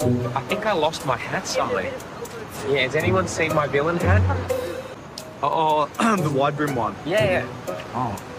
I think I lost my hat somewhere. Yeah, has anyone seen my villain hat? Oh, the wide brim one. Yeah. Oh.